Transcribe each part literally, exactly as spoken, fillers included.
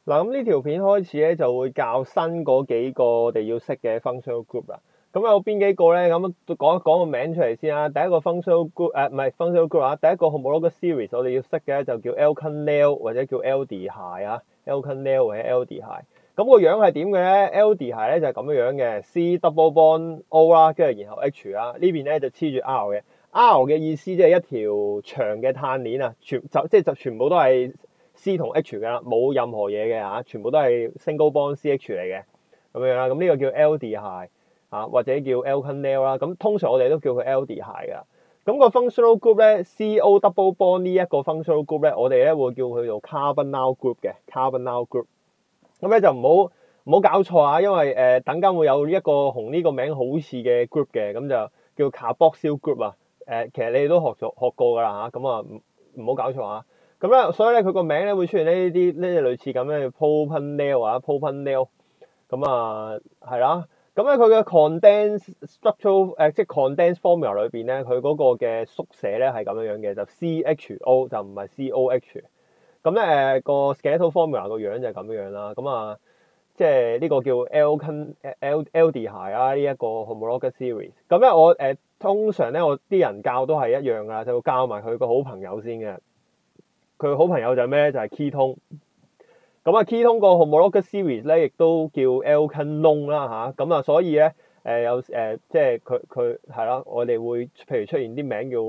嗱，咁呢條片開始咧就會教新嗰幾個我哋要識嘅 functional group 啦。咁有邊幾個咧？咁講一講個名出嚟先啦。第一個 functional group 誒唔係 functional group 啊，第一個 homologous series 我哋要識嘅就叫 alkyl 或者叫 aldehyde 啊 ，alkyl 或者 aldehyde。咁個樣係點嘅咧 ？aldehyde 咧就係咁樣樣嘅 ，C double bond O 啦，跟住然後 H 啦，呢邊咧就黐住 R 嘅。R 嘅意思即係一條長嘅碳鏈啊，全就即係就全部都係 C 同 H 噶啦，冇任何嘢嘅嚇，全部都係 single bond C H 嚟嘅咁樣啦。咁呢個叫 aldehyde 啊，或者叫 alkyl 啦。咁通常我哋都叫佢 aldehyde 噶。咁個 functional group 咧 ，C O double bond 呢一個 functional group 咧，我哋咧會叫佢做 carbonyl group 嘅 carbonyl group。咁咧就唔好唔好搞錯啊，因為誒、呃、等間會有一個同呢個名好似嘅 group 嘅，咁就叫 carboxyl group 啊。誒、呃，其實你哋都學咗學過㗎啦嚇，咁啊唔唔好搞錯啊。咁咧，所以咧佢個名咧會出現呢啲呢啲類似咁嘅 propanol 啊 propanol，咁啊係啦。咁咧佢嘅 condensed structural 誒、呃、即係 condensed formula 裏邊咧，佢嗰個嘅縮寫咧係咁樣樣嘅，就 C H O 就唔係 C O H。咁咧誒個 skeletal formula 個樣就係咁樣樣啦。咁啊即係呢個叫 alkyl aldehyde 啊，呢一個 homologous series。咁咧我誒、呃、通常咧我啲人教都係一樣㗎，就會教埋佢個好朋友先嘅。佢好朋友就係咩咧？就係 ketone。咁啊，ketone 個 homologous series 咧，亦都叫 alkanone 啦嚇。咁啊，所以咧誒有誒即係佢佢係啦，我哋會譬如出現啲名叫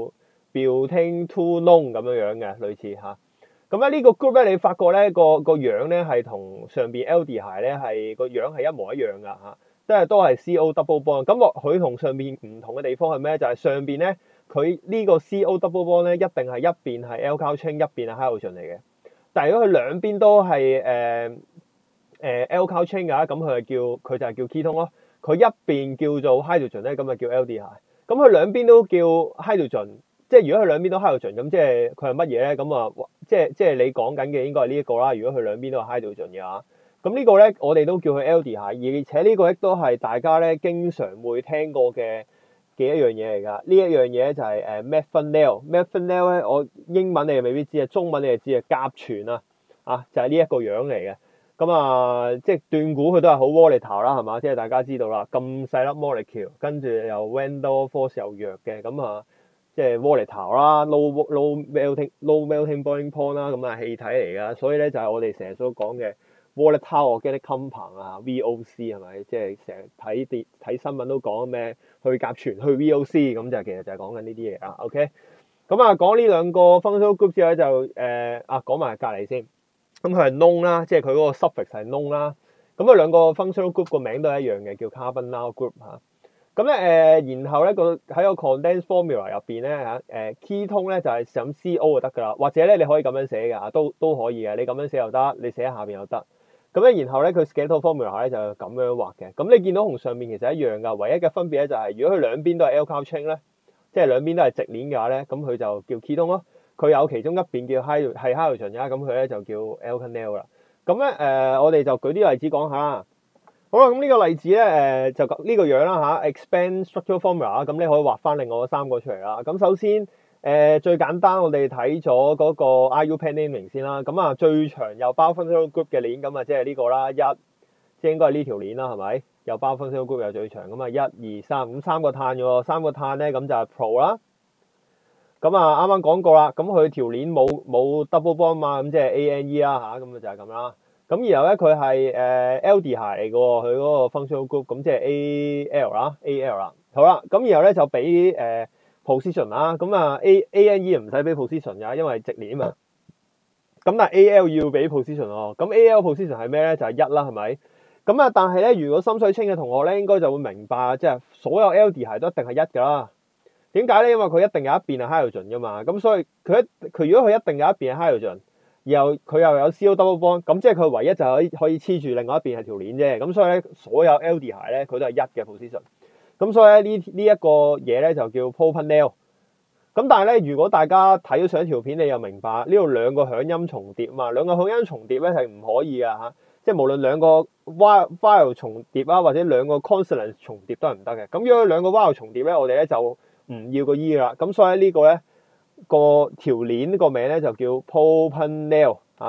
butane two none 咁樣樣嘅，類似嚇。咁咧呢個 group 咧，你發覺咧個個樣咧係同上邊 aldehyde 咧係個樣係一模一樣㗎嚇，即係都係 C O double bond。咁我佢同上邊唔同嘅地方係咩？就係、是、上邊咧佢呢個 C O double bond 咧一定係一邊係 alkyl chain，一邊係 hydrogen 嚟嘅。但係如果佢兩邊都係誒誒 alkyl chain 㗎，咁佢係叫佢就係叫 ketone 咯。佢一邊叫做 hydrogen 咧，咁就叫 aldehyde。咁佢兩邊都叫 hydrogen。即係如果佢兩邊都 hydrogen，咁即係佢係乜嘢咧？咁啊，即係即係你講緊嘅應該係呢一個啦。如果佢兩邊都係 hydrogen 嘅話，咁呢個咧我哋都叫佢 aldehyde，而且呢個亦都係大家咧經常會聽過嘅嘅一樣嘢嚟㗎。呢一樣嘢就係誒 methanol。methanol 咧，我英文你哋未必知啊，中文你哋知啊，甲醛啊，啊就係呢一個樣嚟嘅。咁啊，即係斷估佢都係好 volatile 啦，係嘛？即係大家知道啦，咁細粒 molecule，跟住又 van der Waals 又弱嘅，咁啊。即係 volatile 啦 ，low low melting low melting boiling point 啦，咁啊氣體嚟噶，所以咧就係我哋成日所講嘅 volatile organic compound 啊 ，V O C 係咪？即係成日睇啲睇新聞都講咩去甲醛去 V O C， 咁就其實就係講緊呢啲嘢啊。OK， 咁啊講呢兩個 functional group 之後咧就誒、呃、啊講埋隔離先，咁佢係 none 啦，即係佢嗰個 suffix 係 none 啦。咁佢兩個 functional group 個名都係一樣嘅，叫 carbonyl group 嚇。咁咧誒，然後咧個喺個 condensed formula 入邊咧嚇誒 ketone 咧就係想 C O 就得㗎啦，或者咧你可以咁樣寫㗎，都都可以嘅，你咁樣寫又得，你寫喺下邊又得。咁咧然後咧佢 skeletal formula 咧就咁樣畫嘅。咁你見到同上面其實一樣㗎，唯一嘅分別咧就係如果佢兩邊都係 alkyl chain 咧，即係兩邊都係直鏈嘅話咧，咁佢就叫 ketone 咯。佢有其中一邊叫 hydrogen 係 hydrogen 㗎，咁佢咧就叫 alkanol 啦。咁咧誒，我哋就舉啲例子講下啦。好啦，咁呢個例子咧，誒就呢個樣啦嚇 ，expand structural formula，咁你可以畫翻另外嗰三個出嚟啦。咁首先誒、呃、最簡單，我哋睇咗嗰個 I U P A C naming 先啦。咁啊最長又包 functional group 嘅鏈，咁啊即係呢個啦，一即係應該係呢條鏈啦，係咪？又包 functional group 又最長，咁啊一二三，咁三個碳嘅喎，三個碳咧咁就係 pro 啦。咁啊啱啱講過啦，咁佢條鏈冇冇 double bond 嘛，咁即係 A N E 啦嚇，咁啊就係咁啦。咁然後咧佢係誒 aldehyde 嚟嘅喎，佢嗰個 functional group，咁即係 A L 啦 ，A L 啦。好啦，咁然後咧就俾誒、呃、position 啦，咁啊 A A N E 唔使俾 position 㗎，因為直鏈啊。咁但係 A L 要俾 position 喎，咁 A L position 係咩咧？就係一啦，係咪？咁啊，但係咧，如果心水清嘅同學咧，應該就會明白，即係所有 aldehyde 都一定係一㗎啦。點解咧？因為佢一定有一邊係 hydrogen 㗎嘛，咁所以佢一佢如果佢一定有一邊係 hydrogen。然後佢又有 C O double bond，咁即係佢唯一就可以可以黐住另外一邊係條鏈啫。咁所以咧，所有 aldehyde 咧佢都係一嘅 position。咁所以咧呢呢一個嘢咧就叫 propanol。咁但係咧，如果大家睇咗上條片，你又明白呢度兩個響音重疊嘛？兩個響音重疊咧係唔可以㗎嚇，即係無論兩個 vowel 重疊啊，或者兩個 consonant 重疊都係唔得嘅。咁如果兩個 vowel 重疊咧，我哋咧就唔要個 e 啦。咁所以呢個咧。個條鏈個名咧就叫 propanol 嚇，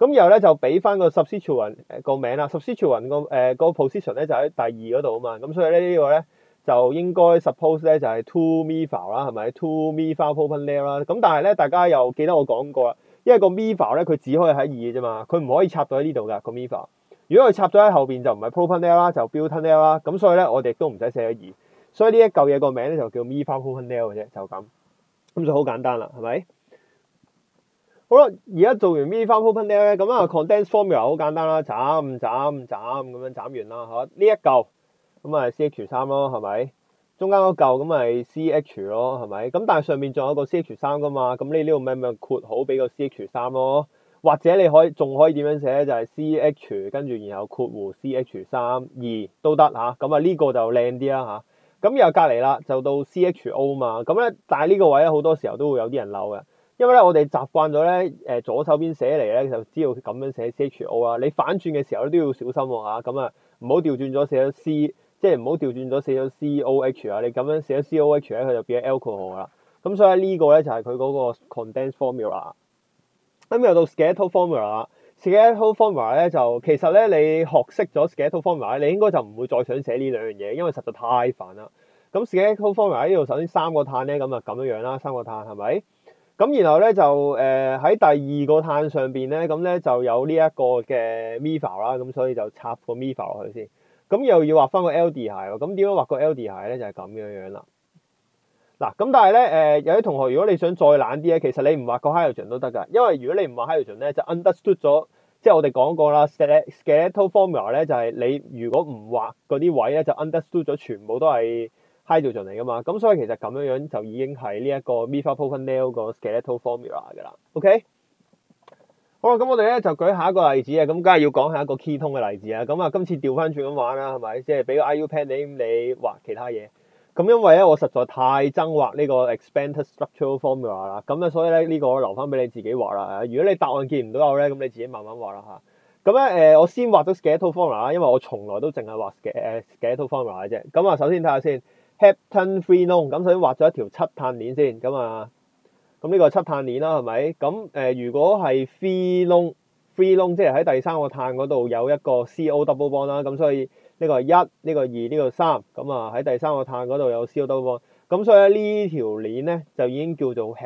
咁然後咧就俾翻個 substituent 個名啦 ，substituent 個誒個 position 咧就喺第二嗰度啊嘛，咁所以咧呢個咧就應該 suppose 咧就係 two methyl 啦，係咪 two methyl propanol 啦？咁但係咧大家又記得我講過啦，因為個 methyl 咧佢只可以喺二嘅啫嘛，佢唔可以插到喺呢度㗎個 methyl。如果佢插咗喺後邊就唔係 propanol 啦，就 butanol 啦，咁所以咧我哋都唔使寫咗二，所以呢一嚿嘢個名咧就叫 methyl propanol 嘅啫，就咁，咁就好簡單啦，係咪？好啦，而家做完 methyl propanol 咧，咁啊 condensed formula 好簡單啦，斬斬斬咁樣斬完啦，嚇呢一嚿咁啊 C H 三咯，係咪？中間嗰嚿咁咪 C H 咯，係咪？咁但係上面仲有個 C H 三噶嘛，咁你呢度咪咪括號俾個 C H 三咯，或者你可以仲可以點樣寫咧？就係 C H 跟住然後括弧 C H 三二都得嚇，咁啊呢個就靚啲啦嚇。咁又隔離啦，就到 C H O 嘛，咁咧但係呢個位咧好多時候都會有啲人漏嘅。因為咧，我哋習慣咗咧，誒左手邊寫嚟咧，就知道咁樣寫 C H O 啦。你反轉嘅時候都要小心喎嚇，咁啊唔好調轉咗寫咗 C，即係唔好調轉咗寫咗 C O H 啊。你咁樣寫咗 C O H 咧，佢就變咗 alcohol 啦。咁所以呢個咧就係佢嗰個 condensed formula。咁又到 skeletal formula 啦。skeletal formula 咧就其實咧你學識咗 skeletal formula 咧，你應該就唔會再想寫呢兩樣嘢，因為實在太煩啦。咁 skeletal formula 呢度首先三個碳咧，咁啊咁樣樣啦，三個碳係咪？咁然後咧就誒喺、呃、第二個碳上邊咧，咁咧就有呢一個嘅 methyl 啦，咁所以就插個 methyl 落去先。咁又要畫翻個 aldehyde喎，咁點樣畫個 aldehyde咧？就係咁樣樣啦。嗱，咁但係咧誒有啲同學如果你想再懶啲咧，其實你唔畫個 hydrogen 都得㗎，因為如果你唔畫 hydrogen 咧，就 understood 咗，即係我哋講過啦 skeletal formula 咧就係你如果唔畫嗰啲位咧，就 understood 咗全部都係hydrogen 嚟噶嘛，咁所以其實咁樣樣就已經係呢一個 methyl propanol 個 skeletal formula 噶啦 ，OK？ 好啦，咁我哋咧就舉下一個例子啊，咁梗係要講下一個 ketone 嘅例子啊，咁啊今次調翻轉咁玩啦，係咪？即係俾個 I U pen 你，你畫其他嘢。咁因為咧我實在太憎畫呢個 expanded structural formula 啦，咁啊所以咧呢個我留翻俾你自己畫啦。如果你答案見唔到有咧，咁你自己慢慢畫啦嚇。咁咧誒，我先畫咗 skeletal formula 啦，因為我從來都淨係畫誒 skeletal formula 嘅啫。咁啊，首先睇下先。heptanephenone 咁首先畫咗一條七碳鏈先，咁啊，咁呢個七碳鏈啦，係咪？咁誒、呃，如果係 phenone，phenone 即係喺第三個碳嗰度有一個 C O double bond 啦，咁所以呢個係一，呢個二，呢個三，咁啊喺第三個碳嗰度有 C O double bond，咁所以呢條鏈咧就已經叫做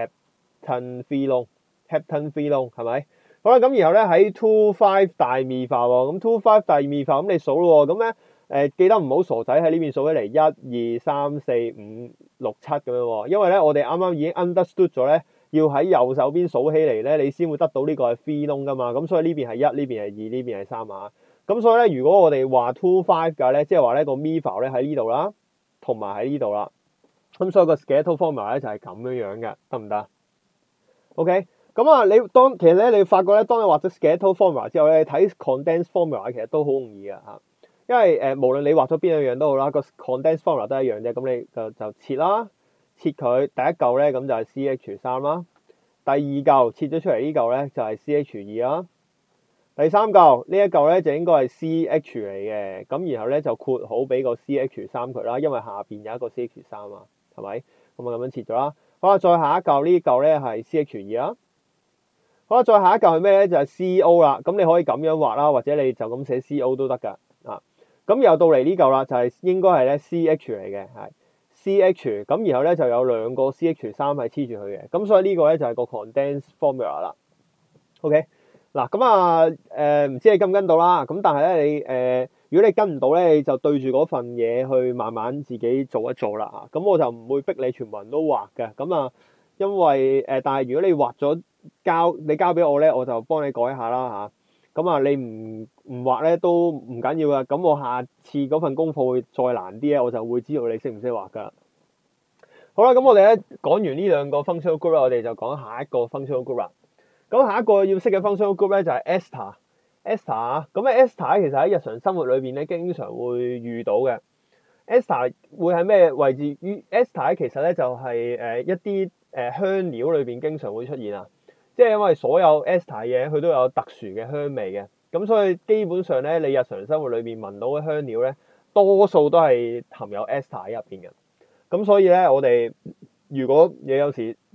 heptanephenone，heptanephenone 係咪？好啦，咁然後咧喺 two five 大幂化喎，咁 two five 大幂化，咁你數咯喎，咁咧。誒、呃、記得唔好傻仔喺呢邊數起嚟，一二三四五六七咁樣喎，因為咧我哋啱啱已經 understood 咗咧，要喺右手邊數起嚟咧，你先會得到呢個係 phenone 噶嘛，咁所以呢邊係一，呢邊係二，呢邊係三啊，咁所以咧如果我哋話 two five 嘅咧，即係話咧個 methyl 咧喺呢度啦，同埋喺呢度啦，咁所以個 skeletal formula 咧就係咁樣樣嘅，得唔得 ？OK， 咁啊你當其實咧你發覺咧，當你畫咗 skeletal formula 之後咧，睇 condensed formula 其實都好容易嘅嚇。因為誒、呃、無論你畫咗邊樣樣都好啦，個 condensed formula 都係一樣啫，咁你就就切啦，切佢第一嚿咧咁就係 C H 三啦，第二嚿切咗出嚟呢嚿咧就係 C H 二啦，第三嚿呢一嚿咧就應該係 C H 嚟嘅，咁然後咧就括好俾個 C H 三佢啦，因為下邊有一個 C H 三啊，係咪？咁啊咁樣切咗啦，好啦，再下一嚿呢嚿咧係 C H 二啦，好啦，再下一嚿係咩咧？就係 C O 啦，咁你可以咁樣畫啦，或者你就咁寫 C O 都得㗎。咁又到嚟呢嚿啦，就係、是、應該係咧 C H 嚟嘅，係 C H， 咁然後咧就有兩個 C H 三係黐住佢嘅，咁所以個呢個咧就係、是、個 condensed formula 啦。OK， 嗱咁啊誒，唔、呃、知你跟唔跟到啦？咁但係咧你誒、呃，如果你跟唔到咧，你就對住嗰份嘢去慢慢自己做一做啦嚇。咁我就唔會逼你全部人都畫嘅，咁啊，因為誒、呃，但係如果你畫咗交，你交俾我咧，我就幫你改下啦嚇。咁啊，你唔唔畫咧都唔緊要噶。咁我下次嗰份功課會再難啲咧，我就會知道你識唔識畫噶。好啦，咁我哋咧講完呢兩個 functional group 啦，我哋就講下一個 functional group 啦。咁下一個要識嘅 functional group 咧就係 ester。ester 咁咧 ester 其實喺日常生活裏邊咧經常會遇到嘅。ester 會喺咩位置？於 ester 其實咧就係誒一啲誒香料裏邊經常會出現啊。即係因為所有 ester 嘢佢都有特殊嘅香味嘅，咁所以基本上咧，你日常生活裏面聞到嘅香料咧，多數都係含有 ester 喺入邊嘅。咁所以咧，我哋如果你有時即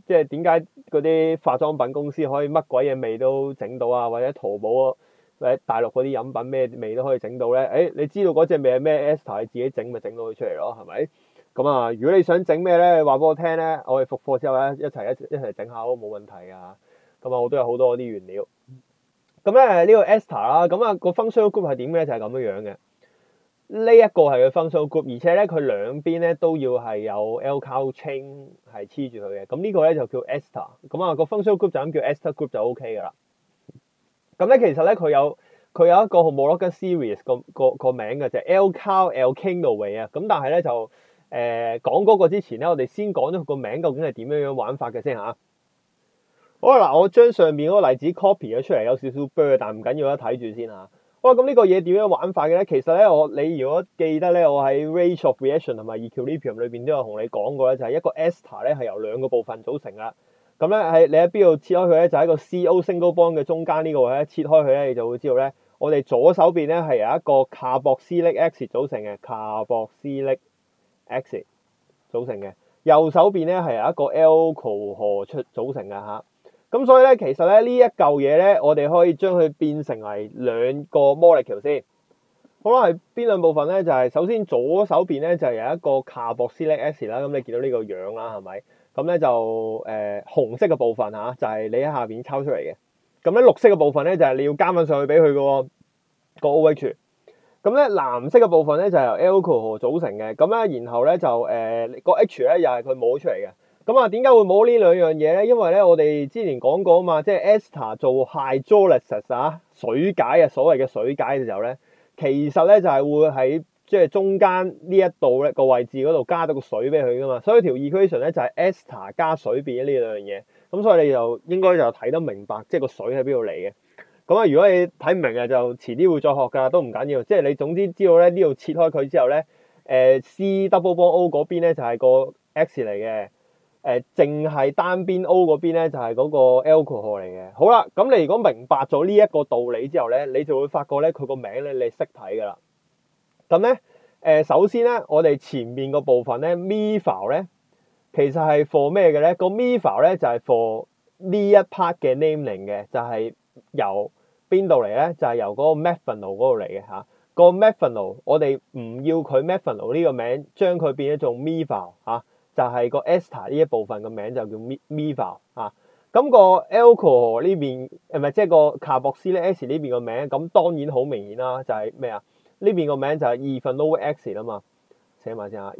即係點解嗰啲化妝品公司可以乜鬼嘢味都整到啊？或者淘寶或者大陸嗰啲飲品咩味都可以整到咧？誒、欸，你知道嗰隻味係咩 ester，你自己整咪整到佢出嚟咯，係咪？咁啊，如果你想整咩咧，話俾我聽咧，我哋復課之後咧一齊一一齊整下都冇問題啊。咁啊，我都有好多啲原料。咁咧呢個 ester 啦，咁啊個 functional group 係點咧？就係咁樣樣嘅。呢一個係佢 functional group，而且咧佢兩邊咧都要係有 alkyl chain 係黐住佢嘅。咁呢個咧就叫 ester。咁啊個 functional group 就咁叫 ester group 就 OK 噶啦。咁咧其實咧佢有佢有一個 homologous series 個個個名嘅就係 alkyl alkanoate 啊。咁但係咧就誒、呃、講嗰個之前咧，我哋先講咗個名究竟係點樣樣玩法嘅先嚇。好啦，嗱我將上面嗰個例子 copy 咗出嚟，有少少 blur，但唔緊要啦，睇住先嚇。哇！咁呢個嘢點樣玩法嘅咧？其實咧，我你如果記得咧，我喺 Rate of Reaction 同埋 Equilibrium 裏邊都有同你講過咧，就係、是、一個 ester 咧係由兩個部分組成啦。咁咧喺你喺邊度切開佢咧？就喺個 C O single bond 嘅中間呢個位咧切開佢咧，你就會知道咧，我哋左手邊咧係由一個 carboxylic acid 組成嘅 carboxylic acid 組成嘅，右手邊咧係由一個 alcohol 出組成嘅嚇。咁所以咧，其實咧呢一嚿嘢咧，我哋可以將佢變成為兩個 molecule 先。好啦，係邊兩部分咧？就係、是、首先左手邊咧就係有一個 carboxylic acid 啦。咁你見到呢個樣啦，係咪？咁咧就誒、呃、紅色嘅部分嚇，就係、是、你喺下邊抽出嚟嘅。咁咧綠色嘅部分咧就係、是、你要加翻上去俾佢嘅個 OH。咁咧藍色嘅部分咧就係、是、由 alcohol 組成嘅。咁咧然後咧就誒、呃那個 H 咧又係佢摸出嚟嘅。咁啊，點解會冇呢兩樣嘢咧？因為咧，我哋之前講過啊嘛，即係 ester 做 hydrolysis 啊，水解啊，所謂嘅水解嘅時候咧，其實咧就係會喺即係中間呢一度咧個位置嗰度加到個水俾佢噶嘛，所以條 equation 咧就係 ester 加水變咗呢兩樣嘢。咁所以你就應該就睇得明白，即係個水喺邊度嚟嘅。咁啊，如果你睇唔明嘅，就遲啲會再學㗎，都唔緊要。即係你總之知道咧，呢度切開佢之後咧，誒 C double bond O 嗰邊咧就係個 X 嚟嘅。誒淨係單邊 O 嗰邊咧，就係嗰個 alcohol 嚟嘅。好啦，咁你如果明白咗呢一個道理之後咧，你就會發覺咧佢個名咧你識睇㗎啦。咁咧誒，首先咧我哋前面個部分咧 methyl 咧，其實係 for 咩嘅咧？個 methyl 咧就係 for 呢一 part 嘅 naming 嘅，就係由邊度嚟咧？就係由嗰個 methanol 嗰度嚟嘅嚇。個 methanol 我哋唔要佢 methanol 呢個名，將佢變咗做 methyl 嚇。就係個 ester 呢一部分嘅名就叫 methyl 啊，咁個 alcohol 呢邊誒唔係即係個 carboxylic acid 呢邊個名，咁當然好明顯啦，就係咩啊？呢邊個名就係 ethanoic acid 啊嘛，寫埋先啊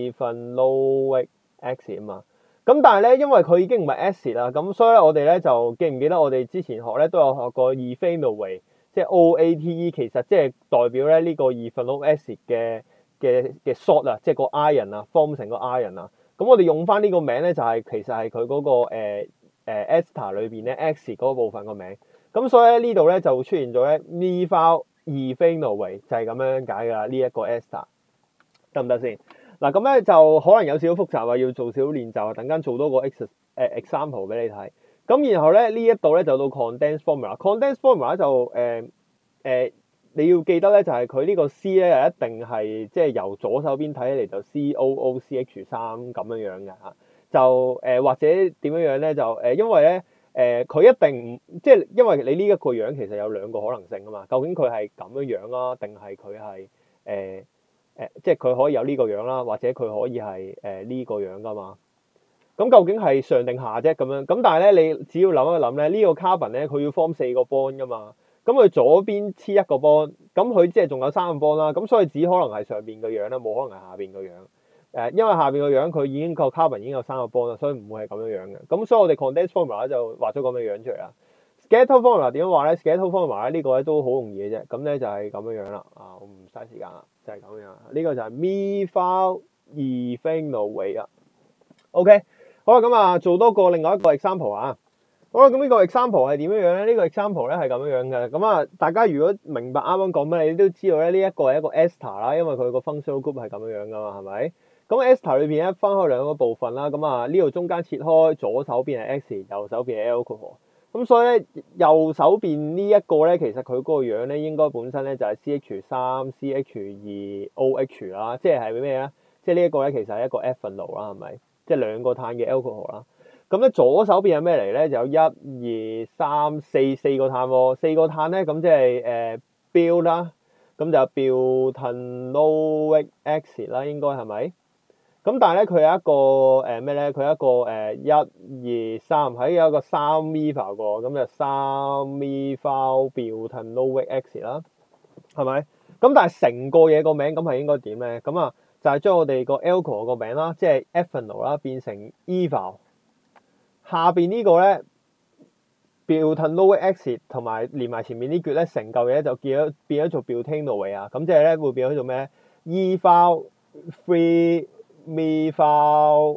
ethanoic acid 啊嘛，咁但係咧因為佢已經唔係 acid 啦，咁所以咧我哋咧就記唔記得我哋之前學咧都有學過 ethanoate，即係 O A T E， 其實即係代表咧呢個 ethanoic acid 嘅嘅嘅 salt 啊，即係個 ion 啊 form 成個 ion 啊。咁我哋用翻呢個名咧，就係、是、其實係佢嗰個誒誒 ester 裏邊咧 X 嗰部分個名。咁所以咧呢度咧就出現咗咧 methyl ethanoate 就係咁樣解㗎啦。呢、這、一個 ester 得唔得先？嗱咁咧就可能有少少複雜啊，要做少少練習啊，等間做多個 ex 誒 example 俾你睇。咁然後咧呢一度咧就到 condensed formula。condensed formula 就誒誒。呃呃你要記得咧，就係佢呢個 C 咧，又一定係即係由左手邊睇起嚟就 C O O C H 三咁樣樣嘅嚇。就誒、呃、或者點樣樣咧？就誒、呃、因為咧誒佢一定唔即係因為你呢一個樣其實有兩個可能性啊嘛。究竟佢係咁樣樣啦，定係佢係誒誒即係佢可以有呢個樣啦，或者佢可以係誒呢個樣噶嘛？咁究竟係上定下啫咁樣？咁但係咧，你只要諗一諗咧，呢、這個 carbon 咧佢要 form 四個 bond 噶嘛。咁佢左邊黐一個 bond，咁佢即係仲有三個 bond 啦，咁所以只可能係上邊個樣啦，冇可能係下邊個樣。誒，因為下邊個樣佢已經個 carbon 已經有三個 bond 啦，所以唔會係咁樣樣嘅。咁所以我哋 condensed formula 就畫咗咁嘅樣出嚟啦。Scatter formula 點樣畫咧 ？Scatter formula 咧呢個咧都好容易嘅啫。咁咧就係咁樣樣啦。啊，我唔嘥時間啦，就係、是、咁樣。呢、這個就係 methyl ethanoate 啊。OK， 好啦，咁啊做多個另外一個 example 啊。好啦，咁呢個 example 係點樣樣咧？呢個 example 咧係咁樣樣嘅。咁啊，大家如果明白啱啱講咩，你都知道咧，呢一個係一個 ester 啦，因為佢個 functional group 係咁樣樣噶嘛，係咪？咁 ester 裏邊咧分開兩個部分啦。咁啊，呢度中間切開，左手邊係 X，右手邊係 alcohol。咁所以咧，右手邊呢一個咧，其實佢嗰個樣咧，應該本身咧就係 C H 三 C H 二 O H 啦，即係係咩咧？即係呢一個咧，其實係一個 ethanol 啦，係咪？即係兩個碳嘅 alcohol 啦。咁咁咧左手邊係咩嚟咧？就有一二三四四個碳喎，四個碳咧咁即係誒 build 啦，咁就 butanoic acid 啦，應該係咪？咁但係咧佢有一個誒咩咧？佢有一個誒一二三喺有一個三 methyl 個，咁就三 methyl butanoic acid 啦，係咪？咁但係成個嘢個名咁係應該點咧？咁啊就係將我哋個 alcohol 個名啦，即係 ethanol 啦，變成 ethyl。下邊呢個咧 butanoic acid 同埋連埋前面呢橛咧，成嚿嘢就變咗變咗做 butanoate 啊，咁即係咧會變咗做咩 ethyl three methyl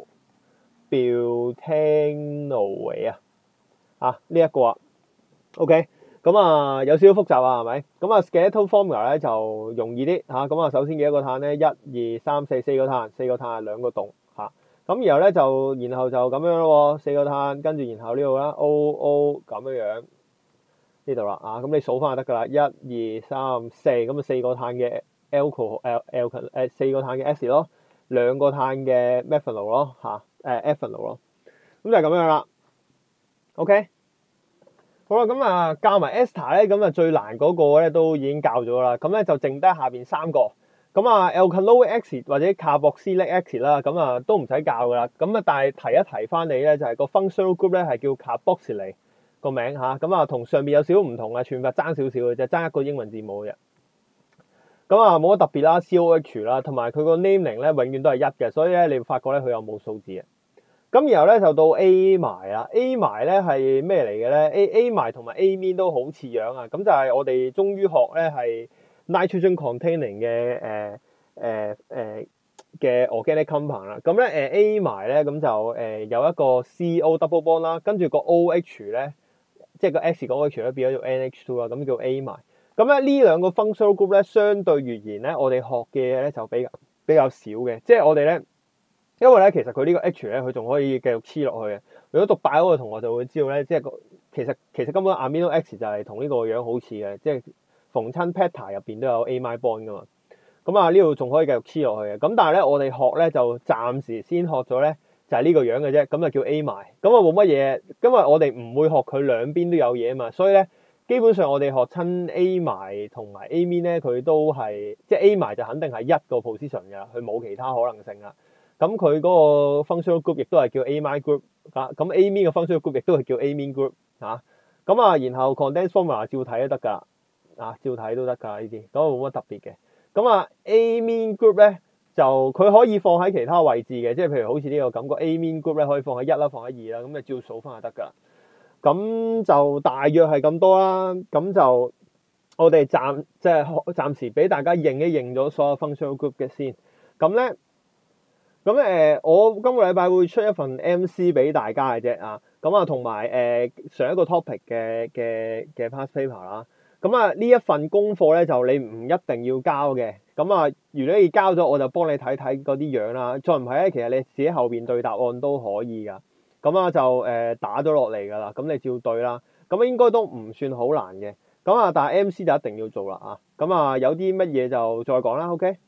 butanoate 啊，啊呢一個啊 ，OK， 咁啊有少少複雜啊，係咪？咁啊 skeletal formula 咧就容易啲嚇，咁啊首先幾多個碳咧？一二三四四個碳，四個碳係兩個洞嚇。咁然後咧就，然後就咁樣咯喎，四個碳，跟住然後呢度啦 ，O O 咁樣樣呢度啦，啊，咁你數翻就得噶啦，一二三四，咁啊四個碳嘅 alcohol 誒 alcohol 誒四個碳嘅 acid 咯，兩個碳嘅 methanol 咯，嚇誒 ethanol 咯，咁就係咁樣啦。OK， 好啦，咁啊教埋 ester 咧，咁啊最難嗰個咧都已經教咗啦，咁咧就剩低下邊三個。咁啊 alkanoic acid 或者 carboxylic acid 啦，咁啊都唔使教噶啦。咁啊，但係提一提翻你咧，就係個 functional group 咧係叫 carboxylate 個名嚇。咁啊，同上面有少少唔同啊，串法爭少少嘅啫，爭一個英文字母嘅啫。咁啊，冇乜特別啦 ，C O H 啦，同埋佢個 naming 咧永遠都係一嘅，所以咧你會發覺咧佢有冇數字嘅。咁然後咧就到 amide 啦 ，amide 咧係咩嚟嘅咧 ？A amide 同埋 amine 都好似樣啊。咁就係我哋終於學咧係 nitrogen containing 嘅誒誒誒嘅 organic compound 啦。咁咧誒 amide 咧咁就誒有一個 C O double bond 啦，跟住個 O H 咧，即係個 X 個 O H 咧變咗做 N H two 啦，咁叫 amide。咁咧呢兩個 functional group 咧，相對而言咧，我哋學嘅嘢咧就比較比較少嘅，即係我哋咧。因為咧，其實佢呢個 H 咧，佢仲可以繼續黐落去嘅。如果讀 bio 嘅同學就會知道咧，即係個其實其實根本 amino X 就係同呢個樣好似嘅，即係逢親 peta 入邊都有 amide bond 噶嘛。咁啊呢度仲可以繼續黐落去嘅。咁但係咧，我哋學咧就暫時先學咗咧，就係呢個樣嘅啫。咁就叫 amide。咁啊冇乜嘢，因為我哋唔會學佢兩邊都有嘢啊嘛。所以咧，基本上我哋學親 amide 同埋 amine 咧，佢都係即係 amide 就肯定係一個 position 㗎，佢冇其他可能性啦。咁佢嗰個 functional group 亦都係叫 amide group 嚇，咁 amine 嘅 functional group 亦都係叫 amine group 嚇。咁啊，然後 condensed formula 照睇都得㗎，啊照睇都得㗎呢啲，咁冇乜特別嘅。咁啊 amine group 咧就佢可以放喺其他位置嘅，即係譬如好似呢個感覺 amine group 咧可以放喺一啦，放喺二啦，咁你照數翻就得㗎。咁就大約係咁多啦。咁就我哋暫即係暫時俾大家認一認咗所有 functional group 嘅先。咁咧。咁誒、呃，我今個禮拜會出一份 M C 俾大家嘅啫啊，咁啊同埋誒上一個 topic 嘅嘅嘅 past paper 啦，咁啊呢一份功課咧就你唔一定要交嘅，咁啊如果你交咗，我就幫你睇睇嗰啲樣啦，再唔係咧，其實你自己後邊對答案都可以噶，咁啊就誒、呃、打咗落嚟噶啦，咁你照對啦，咁應該都唔算好難嘅，咁啊但係 M C 就一定要做啦啊，咁啊有啲乜嘢就再講啦 ，OK。